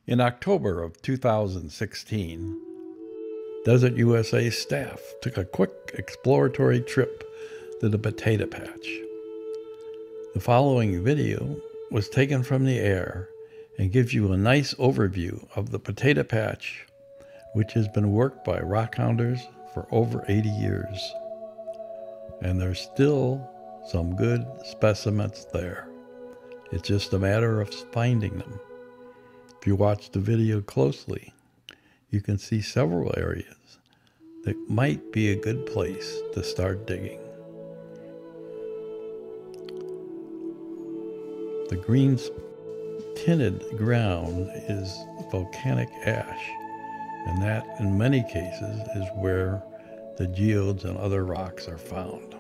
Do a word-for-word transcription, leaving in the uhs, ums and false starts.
In October of two thousand sixteen, Desert U S A staff took a quick exploratory trip to the potato patch. The following video was taken from the air and gives you a nice overview of the potato patch, which has been worked by rockhounders for over eighty years. And there's still some good specimens there. It's just a matter of finding them. If you watch the video closely, you can see several areas that might be a good place to start digging. The green tinted ground is volcanic ash, and that in many cases is where the geodes and other rocks are found.